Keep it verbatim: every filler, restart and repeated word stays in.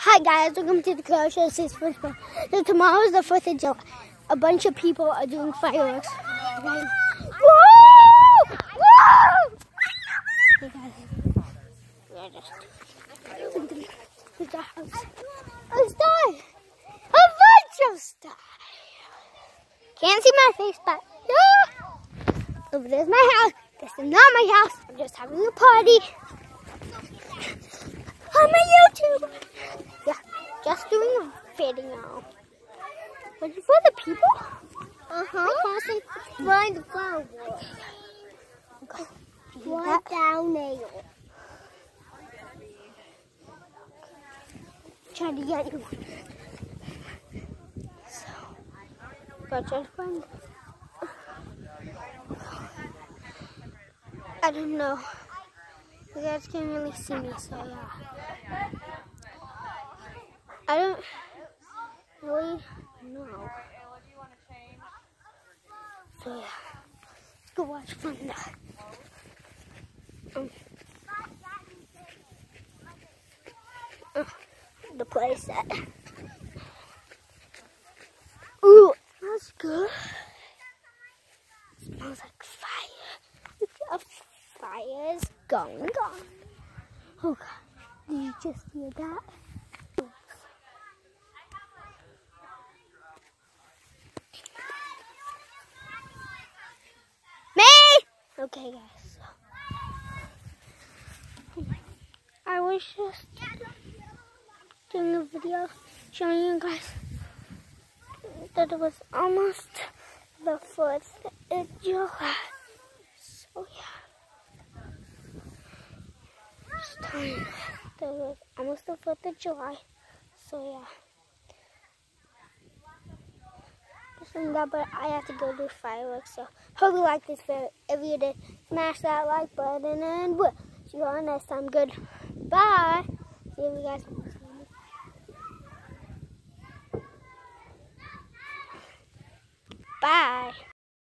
Hi guys, welcome to the car show. This is first one. So tomorrow is the fourth of July. A bunch of people are doing fireworks. Whoa! Whoa! Hey guys, we're just there's a house. A star! A bunch of stars! Can't see my face, but yeah! Over there's my house. This is not my house. I'm just having a party. I'm a YouTuber. Yeah, just doing a video. But for the people? Uh-huh. Find the flower. Okay. One down there. Trying to get you. So, got your friend. I don't know. You guys can't really see me, so yeah. I don't really know. So yeah, let's go watch Thunder. Um, uh, the playset. Ooh, that's good. It smells like fire. Look at fire is going on. Oh God, did you just hear that? Okay guys, so I was just doing a video showing you guys that it was almost the fourth of July. So yeah, it's time. That was almost the fourth of July. So yeah. That, but I have to go do fireworks, so hope you like this video. If you did, smash that like button and we'll see you all next time. Good bye. See you guys.